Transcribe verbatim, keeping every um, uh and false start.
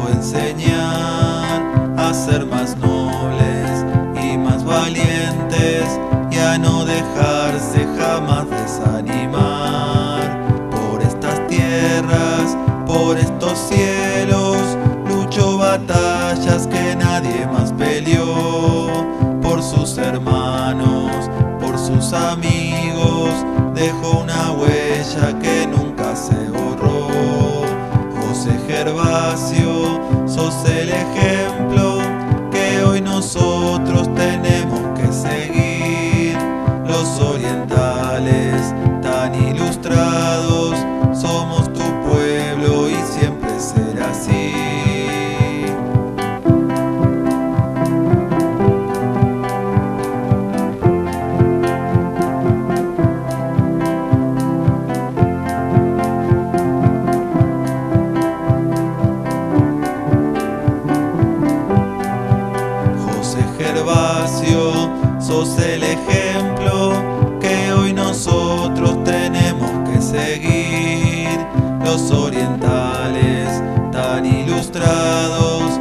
quiero enseñar a ser más nobles y más valientes y a no dejarse jamás desanimar. Por estas tierras, por estos cielos, lucho batallas que nadie más peleó. Por sus hermanos, por sus amigos, dejó una huella que nunca se borró. José Gervasio, sos el ejemplo que hoy nosotros tenemos que seguir. Los orientales tan ilustrados, somos tu pueblo y siempre será así. Gervasio, sos el ejemplo que hoy nosotros tenemos que seguir. Los orientales tan ilustrados,